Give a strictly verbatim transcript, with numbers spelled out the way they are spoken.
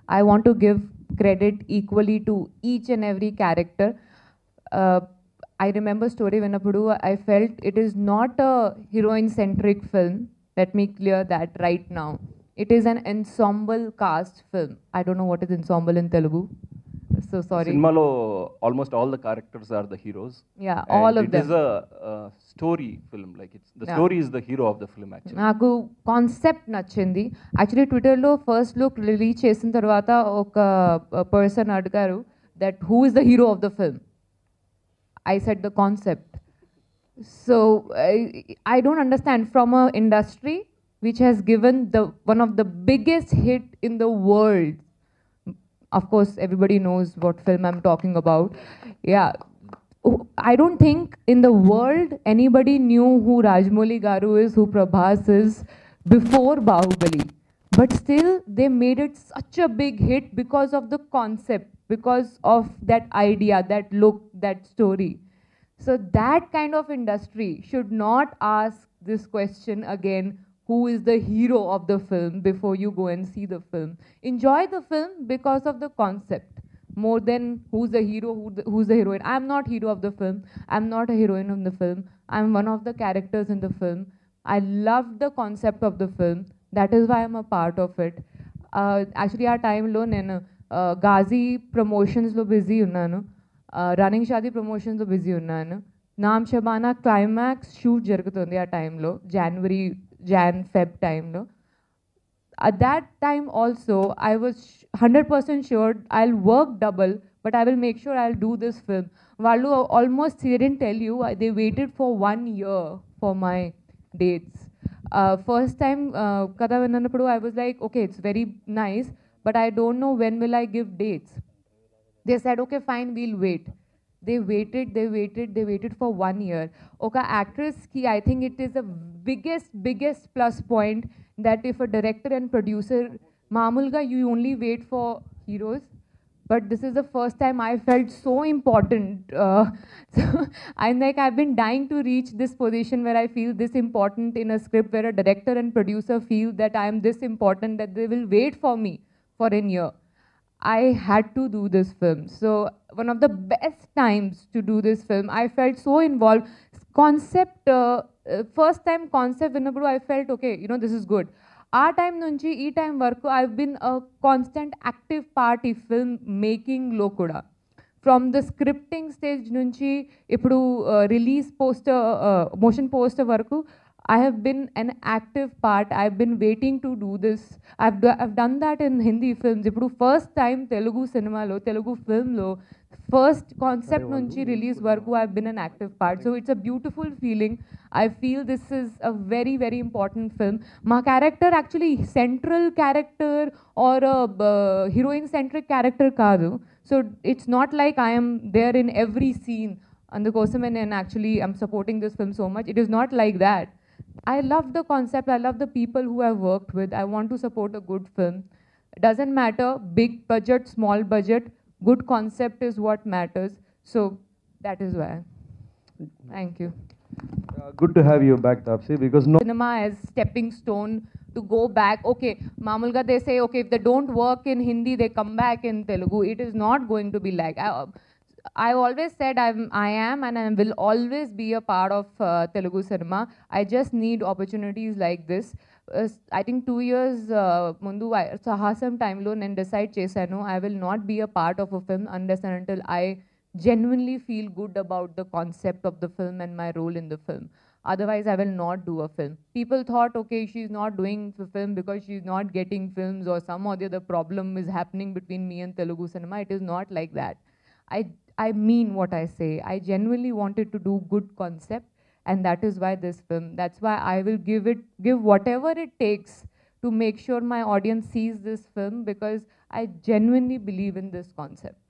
I want to give credit equally to each and every character. Uh, I remember story Vinappudu, I felt it is not a heroine-centric film. Let me clear that right now. It is an ensemble cast film. I don't know what is ensemble in Telugu. So sorry. సినిమాలో almost all the characters are the heroes Yeah, all and of it them. Is a story film like it's the Yeah. Story is the hero of the film actually. నాకు concept నచ్చింది. Actually ట్విట్టర్లో first look release చేసిన తర్వాత ఒక person అడిగారు that who is the hero of the film. I said the concept. So I, I don't understand from a industry which has given the one of the biggest hit in the world. Of course, everybody knows what film I'm talking about. Yeah. I don't think in the world anybody knew who Rajmouli Garu is, who Prabhas is before Bahubali. But still, they made it such a big hit because of the concept, because of that idea, that look, that story. So that kind of industry should not ask this question again, who is the hero of the film, before you go and see the film. Enjoy the film because of the concept, more than who's the hero, who the, who's the heroine. I'm not hero of the film. I'm not a heroine of the film. I'm one of the characters in the film. I love the concept of the film. That is why I'm a part of it. Uh, actually, our time lo nenu uh, Ghazi promotions lo busy unnanu. Running Shaadi ప్రమోషన్స్లో busy ఉన్నాను. Naam Shabana climax shoot జరుగుతుంది ఆ టైంలో, జనవరి Jan Feb టైంలో. At that time also I was hundred percent sure I will work double, but I will make sure I will do this film. వాళ్ళు almost didn't tell you, they waited for one year for my dates. First time కథ విన్నప్పుడు I was like, okay it's very nice, but I don't know when will I give dates. They said, okay, fine, we'll wait. They waited, they waited, they waited for one year. Okay, actress ki, I think it is the biggest, biggest plus point that if a director and producer, Mamulga, you only wait for heroes. But this is the first time I felt so important. Uh, so I'm like, I've been dying to reach this position where I feel this important in a script, where a director and producer feel that I am this important, that they will wait for me for a year. I had to do this film. So one of the best times to do this film. I felt so involved. Concept, uh, uh, first time concept vinnappudu I felt, okay, you know, this is good. Our time nunchi ee time varaku I've been a constant active part in film making lo kuda. From the scripting stage nunchi ippudu uh, release poster, uh, motion poster varaku I have been an active part. I've been waiting to do this. I've, do, I've done that in Hindi films. Ippudu first time Telugu cinema lo, Telugu film lo, first concept nunchi release varaku I've been an active part. So it's a beautiful feeling. I feel this is a very, very important film. My character actually central character or a uh, heroine-centric character kaadu. So it's not like I am there in every scene. Andukosame and actually I'm supporting this film so much. It is not like that. I love the concept. I love the people who I've worked with. I want to support a good film. It doesn't matter, big budget, small budget, good concept is what matters. So that is why. Thank you. Uh, good to have you back, Tapsi, because no Cinema as stepping stone to go back. Okay, Mamulga, they say, okay, if they don't work in Hindi, they come back in Telugu. It is not going to be like... I, I always said I'm, I am and I will always be a part of uh, Telugu cinema. I just need opportunities like this. Uh, I think two years uh, mundu Sahasam time lo nen decide chesanu I will not be a part of a film unless and until I genuinely feel good about the concept of the film and my role in the film. Otherwise, I will not do a film. People thought, okay, she's not doing the film because she's not getting films or some or the other problem is happening between me and Telugu cinema. It is not like that. I I mean what I say. I genuinely wanted to do good concept, and that is why this film. That's why I will give it, give whatever it takes to make sure my audience sees this film, because I genuinely believe in this concept.